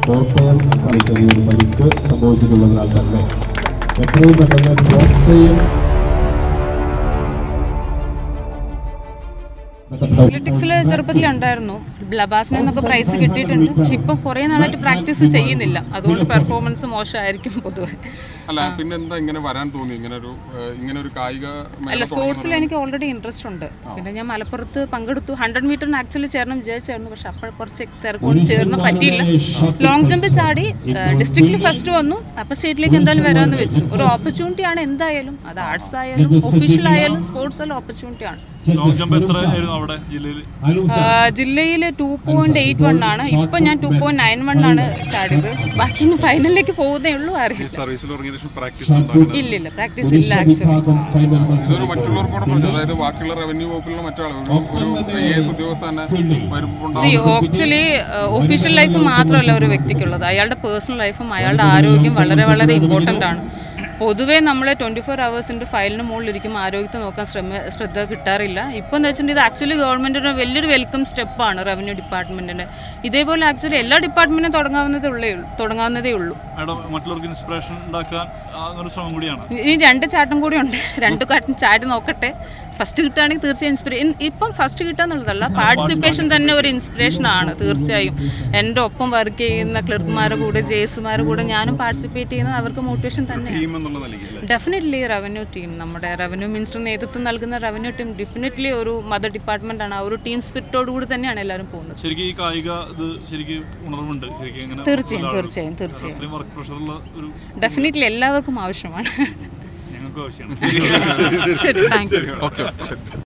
കോട്ടയം കളിക്കുന്ന പരിക്ക് സംഭവിച്ചിട്ടുള്ളതിനാൽ തന്നെ എത്രയും പെട്ടെന്ന് കോട്ടയം അത്ലറ്റിക്സിൽ ചെറുപ്പത്തിലുണ്ടായിരുന്നു. ലബാസിന് എന്നൊക്കെ പ്രൈസ് കിട്ടിയിട്ടുണ്ട്. പക്ഷെ ഇപ്പം കുറേ നാളായിട്ട് പ്രാക്ടീസ് ചെയ്യുന്നില്ല. അതുകൊണ്ട് പെർഫോമൻസ് മോശമായിരിക്കും പൊതുവെ. അല്ല പിന്നെ എന്താ ഇങ്ങനെ വരാൻ തോന്നി ഇങ്ങനെ ഒരു കായിക അല്ല സ്പോർട്സിൽ എനിക്ക് ഓൾറെഡി ഇൻട്രസ്റ്റ് ഉണ്ട്. പിന്നെ ഞാൻ മലപ്പുറത്ത് പങ്കെടുത്തു. 100 മീറ്ററിന് ആക്ച്വലി ചേരണം വിചാരിച്ചായിരുന്നു. പക്ഷെ അപ്പോൾ കുറച്ച് തിരക്കോട് ചേർന്ന് പറ്റിയില്ല. ലോങ് ജമ്പ് ചാടി ഡിസ്ട്രിക്റ്റിൽ ഫസ്റ്റ് വന്നു. അപ്പോൾ സ്റ്റേറ്റിലേക്ക് എന്തായാലും വരാമെന്ന് വെച്ചു. ഒരു ഓപ്പർച്യൂണിറ്റിയാണ് എന്തായാലും. അത് ആർട്സ് ആയാലും ഒഫീഷ്യൽ ആയാലും സ്പോർട്സ് ആയാലും ഓപ്പർച്യൂണിറ്റിയാണ്. ജില്ലയിൽ 2.81 ആണ്. ഇപ്പൊ ഞാൻ 2.91 ആണ് ചാടിയത്. ബാക്കി ഫൈനലിലേക്ക് പോകുന്നേ ഉള്ളൂ. അറിയില്ല, ഇല്ലില്ല പ്രാക്ടീസ് ഇല്ല ആക്ച്വലി. ആക്ച്വലി ഒഫീഷ്യൽ ലൈഫ് മാത്രമല്ല ഒരു വ്യക്തിക്കുള്ളത്. അയാളുടെ പേഴ്സണൽ ലൈഫും അയാളുടെ ആരോഗ്യം വളരെ വളരെ ഇമ്പോർട്ടൻ്റ് ആണ്. പൊതുവേ നമ്മൾ 24 ഹവേഴ്സിൻ്റെ ഫയലിന് മുകളിലിരിക്കും ആരോഗ്യത്തെ നോക്കാൻ ശ്രദ്ധ കിട്ടാറില്ല. ഇപ്പോൾ എന്ന് വെച്ചിട്ടുണ്ടെങ്കിൽ ഇത് ആക്ച്വലി ഗവൺമെൻറ്റിന് വലിയൊരു വെൽക്കം സ്റ്റെപ്പാണ് റവന്യൂ ഡിപ്പാർട്ട്മെൻറ്റിന്. ഇതേപോലെ ആക്ച്വലി എല്ലാ ഡിപ്പാർട്ട്മെൻറ്റിനും തുടങ്ങാവുന്നതേ ഉള്ളൂ. ഇനി 2 ചാട്ടം കൂടി ഉണ്ട്. 2 ചാടി നോക്കട്ടെ. ഫസ്റ്റ് കിട്ടുകയാണെങ്കിൽ തീർച്ചയായും ഇപ്പം ഫസ്റ്റ് കിട്ടുക എന്നുള്ളതല്ല, പാർട്ടിസിപ്പേഷൻ തന്നെ ഒരു ഇൻസ്പിറേഷനാണ് തീർച്ചയായും. എൻ്റെ ഒപ്പം വർക്ക് ചെയ്യുന്ന ക്ലർക്കുമാരുടെ കൂടെ ജേസുമാരുടെ കൂടെ ഞാനും പാർട്ടിസിപ്പേറ്റ് ചെയ്യുന്നത് അവർക്ക് മോട്ടിവേഷൻ തന്നെയാണ്. ഡെഫിനറ്റ്ലി റവന്യൂ ടീം, നമ്മുടെ റവന്യൂ മിനിസ്റ്റർ നേതൃത്വം നൽകുന്ന റവന്യൂ ടീം ഡെഫിനറ്റ്ലി ഒരു മദർ ഡിപ്പാർട്ട്മെന്റ് ആണ്. ആ ഒരു ടീം സ്പിരിറ്റോട് കൂടി തന്നെയാണ് എല്ലാവരും പോകുന്നത്. തീർച്ചയായും ഡെഫിനറ്റ്ലി എല്ലാവർക്കും ആവശ്യമാണ്. ശരി, താങ്ക് യു.